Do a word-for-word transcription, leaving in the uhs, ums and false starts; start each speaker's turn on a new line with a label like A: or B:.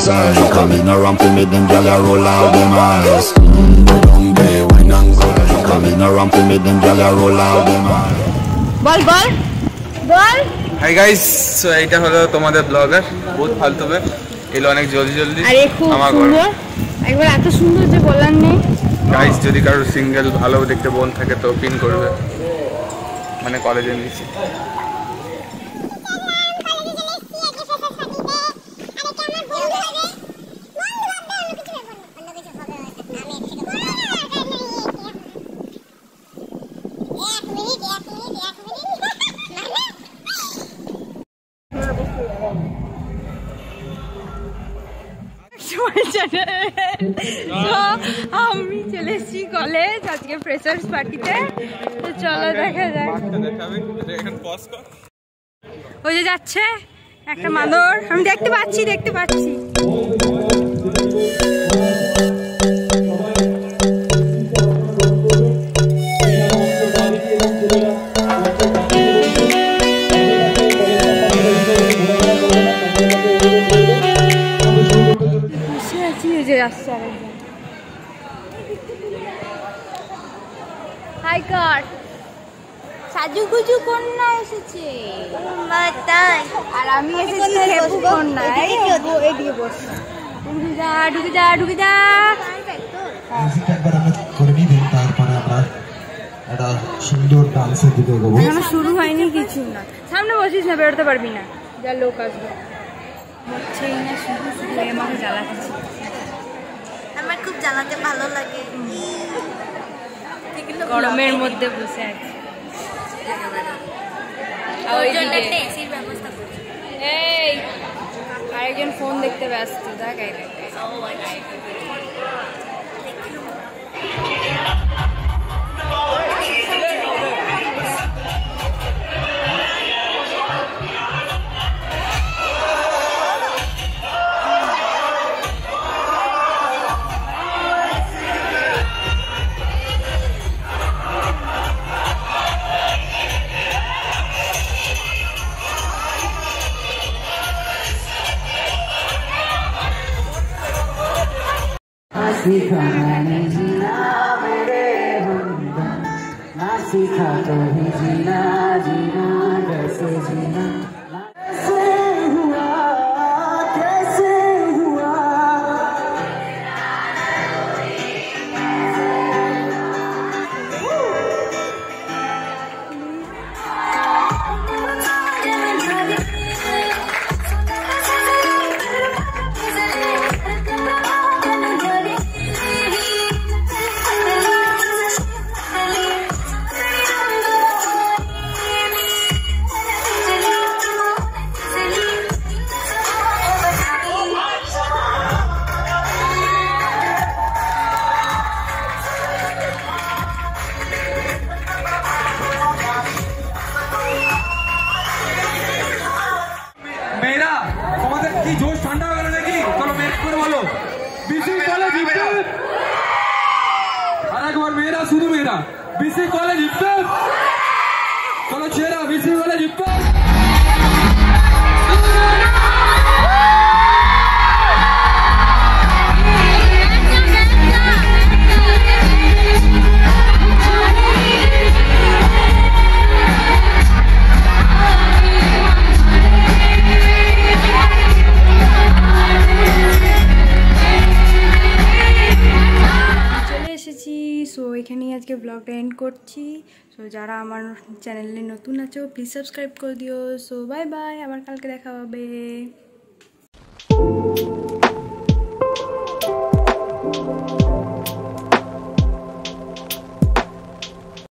A: side. Come in around to me, them gyal a roll out them eyes. Mm, go down there, wine and go. Come in around to me, them gyal a roll out them eyes.
B: বল বল বল।
C: Hi guys, so এইটা হলো তোমাদের blogger, বহুত ফালতু বে এলো অনেক জলদি জলদি।
B: আরে খুব সুন্দর, একবার এত সুন্দর যে বলার নেই।
C: গাইস যদি কারো সিঙ্গেল ভালো দেখতে বোন থাকে তো পিন করবে, মানে কলেজে নিয়েছি।
B: আমি চলে এসেছি কলেজ আজকে ফ্রেশার্স পার্টিতে, তো চলো দেখা যায়। ওই যে যাচ্ছে একটা মাদর, আমি দেখতে পাচ্ছি দেখতে পাচ্ছি হাই কার সাজুগুজু কন্যা এসেছে আর আমি এসেছি খেপু কন্যা। এদিকে বস, ঢুকে যা ঢুকে যা ঢুকে যা। এখনো শুরু হয়নি কিছু না, সামনে বসিস না, বেরোতে পারবি না, যা লোক আসবে। হচ্ছেই না, শুধু শুধু আমাকে জ্বালাচ্ছি।
D: আমার খুব জ্বালাতে ভালো লাগে,
B: গরমের মধ্যে বসে আছি। এই আরেকজন ফোন দেখতে ব্যস্ত, দেখাই দেখাই।
E: सीखा मैंने जीना मेरे बंधन, ना सीखा तो ही जीना, जीना कैसे जीना, कैसे हुआ कैसे हुआ।
C: जोश ठंडा हो गया कि चलो मेरे को बोलो बीसी कॉलेज इफ्तार, और एक बार मेरा सुनो मेरा बीसी कॉलेज इफ्तार, चलो चेहरा बीसी कॉलेज इफ्तार।
B: সো এখানেই আজকে ব্লগটা এন্ড করছি। সো যারা আমার চ্যানেলে নতুন আছো প্লিজ সাবস্ক্রাইব করে দিও। সো বাই বাই, আবার কালকে দেখা হবে।